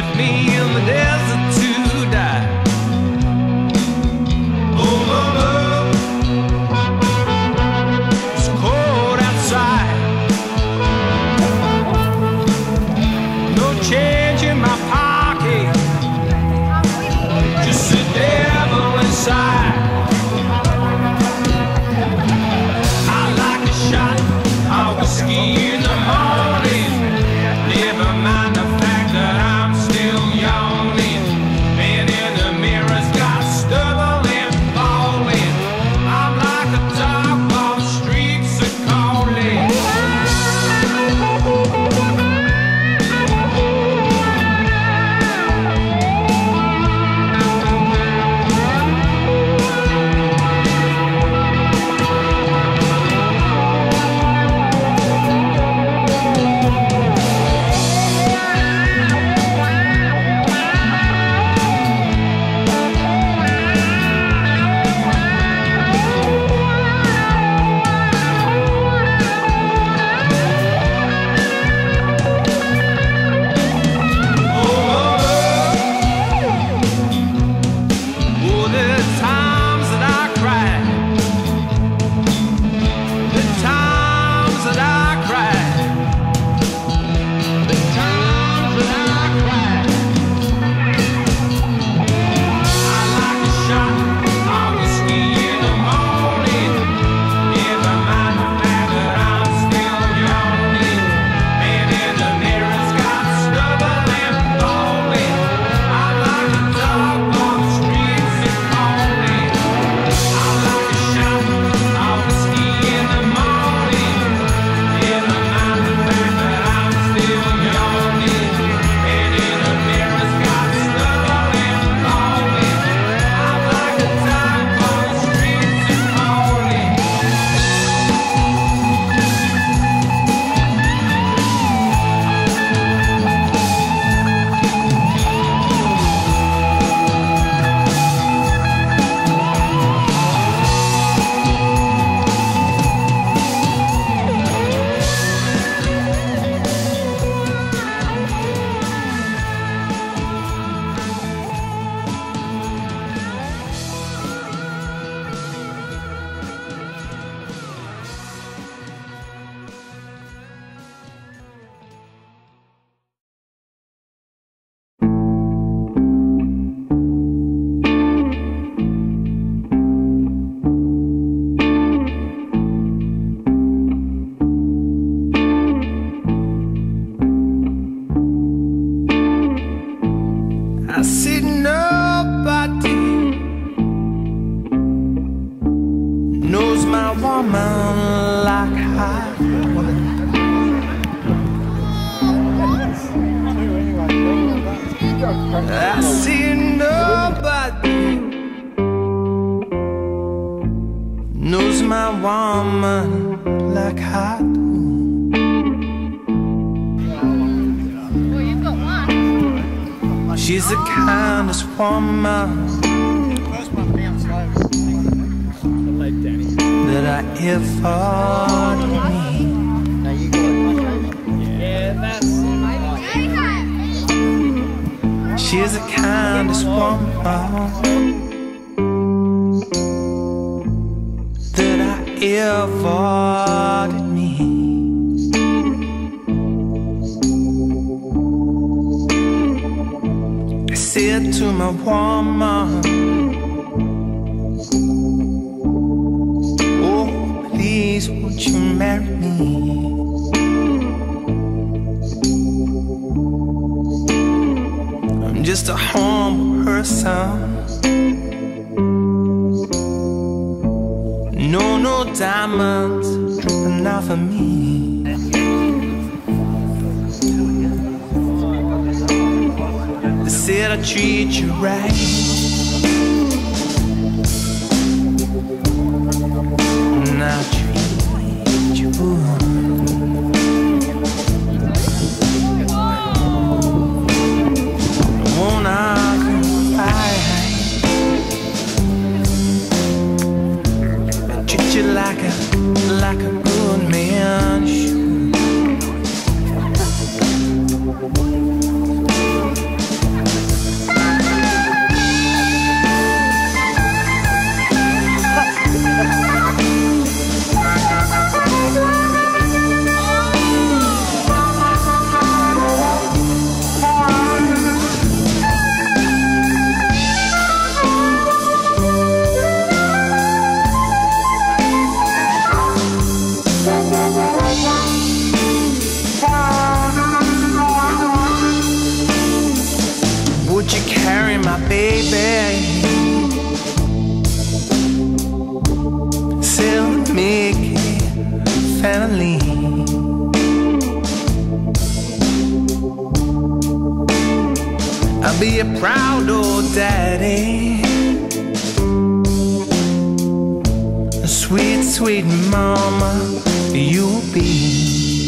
left me in the desert to die. Oh mama, it's cold outside. No change in my pocket, just the devil inside. I like a shot of whiskey in the morning. Never mind the fact that I'm still yawning. Man in the mirror's got stubble and falling. I'm like a dog on the streets of calling. I see nobody knows my woman like I do. I see nobody knows my woman like I do. She's the kindest woman that I ever meet. She's the kindest woman that I ever meet. I said to my woman, oh, please won't you marry me? I'm just a humble person, no diamonds dripping off of me. They said I treat you right, and I treat you good. I wanna cry and treat you like a good man should. family. I'll be a proud old daddy, a sweet, sweet mama you'll be.